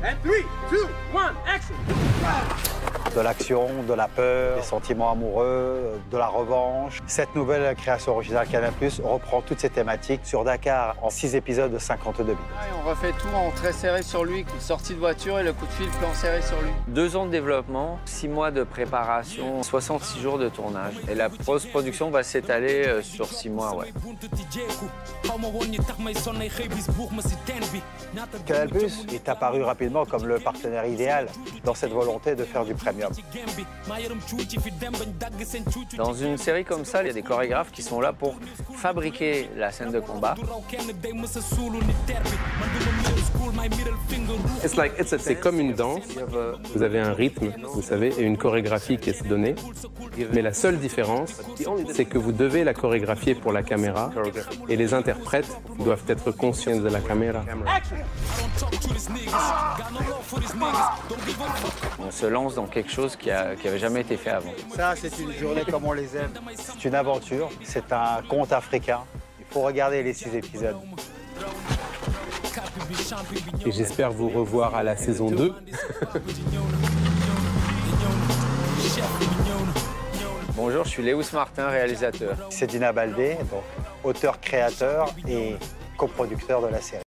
And 3, 2, 1, action! De l'action, de la peur, des sentiments amoureux, de la revanche. Cette nouvelle création originale Canal+ reprend toutes ces thématiques sur Dakar en 6 épisodes de 52 minutes. On refait tout en très serré sur lui, sortie de voiture et le coup de fil plan serré sur lui. 2 ans de développement, 6 mois de préparation, 66 jours de tournage. Et la post-production va s'étaler sur 6 mois, ouais. Canal+ est apparu rapidement comme le partenaire idéal dans cette volonté de faire du premium. Dans une série comme ça, il y a des chorégraphes qui sont là pour fabriquer la scène de combat. C'est comme une danse. Vous avez un rythme, vous savez, et une chorégraphie qui est donnée. Mais la seule différence, c'est que vous devez la chorégraphier pour la caméra et les interprètes doivent être conscients de la caméra. On se lance dans quelque chose qui avait jamais été fait avant. Ça, c'est une journée comme on les aime. C'est une aventure, c'est un conte africain. Il faut regarder les 6 épisodes. Et j'espère vous revoir à la saison 2. Bonjour, je suis Léus Martin, réalisateur. C'est Dina Baldé, donc auteur-créateur et coproducteur de la série.